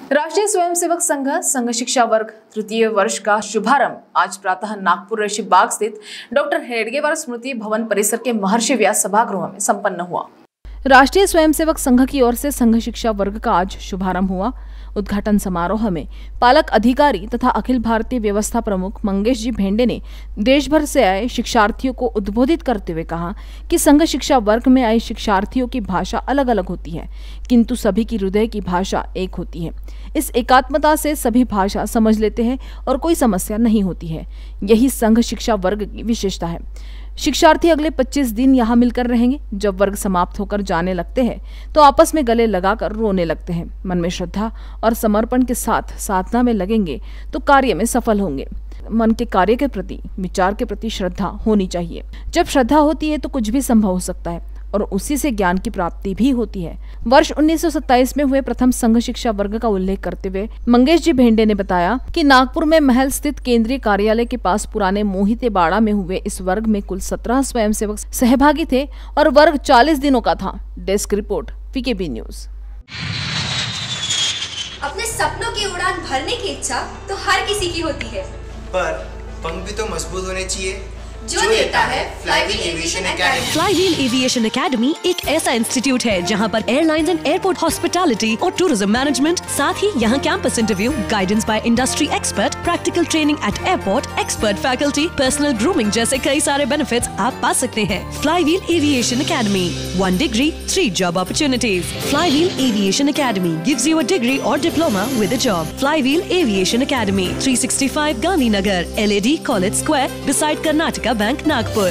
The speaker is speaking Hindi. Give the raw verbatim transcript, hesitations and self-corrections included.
राष्ट्रीय स्वयंसेवक संघ संघ शिक्षा वर्ग तृतीय वर्ष का शुभारंभ आज प्रातः नागपुर ऋषि बाग स्थित डॉक्टर हेडगेवार स्मृति भवन परिसर के महर्षि व्यास सभागृह में संपन्न हुआ। राष्ट्रीय स्वयंसेवक संघ की ओर से संघ शिक्षा वर्ग का आज शुभारंभ हुआ। उद्घाटन समारोह में पालक अधिकारी तथा अखिल भारतीय व्यवस्था प्रमुख मंगेश जी भेंडे ने देश भर से आए शिक्षार्थियों को उद्बोधित करते हुए कहा कि संघ शिक्षा वर्ग में आए शिक्षार्थियों की भाषा अलग अलग होती है, किंतु सभी की हृदय की भाषा एक होती है। इस एकात्मता से सभी भाषा समझ लेते हैं और कोई समस्या नहीं होती है। यही संघ शिक्षा वर्ग की विशेषता है। शिक्षार्थी अगले पच्चीस दिन यहाँ मिलकर रहेंगे। जब वर्ग समाप्त होकर जाने लगते हैं तो आपस में गले लगाकर रोने लगते हैं। मन में श्रद्धा और समर्पण के साथ साधना में लगेंगे तो कार्य में सफल होंगे। मन के कार्य के प्रति, विचार के प्रति श्रद्धा होनी चाहिए। जब श्रद्धा होती है तो कुछ भी संभव हो सकता है और उसी से ज्ञान की प्राप्ति भी होती है। वर्ष उन्नीस सौ सत्ताईस में हुए प्रथम संघ शिक्षा वर्ग का उल्लेख करते हुए मंगेश जी भेंडे ने बताया कि नागपुर में महल स्थित केंद्रीय कार्यालय के पास पुराने मोहिते बाड़ा में हुए इस वर्ग में कुल सत्रह स्वयंसेवक सहभागी थे और वर्ग चालीस दिनों का था। Desk report, PKB news. अपने सपनों की उड़ान भरने की इच्छा तो हर किसी की होती है, पर पंख भी तो मजबूत होने चाहिए जो देता है flywheel aviation academy. Flywheel aviation academy एक ऐसा इंस्टीट्यूट है जहां पर एयरलाइंस एंड एयरपोर्ट हॉस्पिटैलिटी और टूरिज्म मैनेजमेंट, साथ ही यहां campus interview, guidance by industry expert, practical training at airport, expert faculty, personal grooming जैसे कई सारे बेनिफिट्स आप पा सकते हैं। Flywheel aviation academy, one degree, three job opportunities. Flywheel aviation academy gives you a degree और diploma with a job. Flywheel aviation academy, three sixty five Gandhinagar, L A D college square, beside Karnataka bank, Nagpur.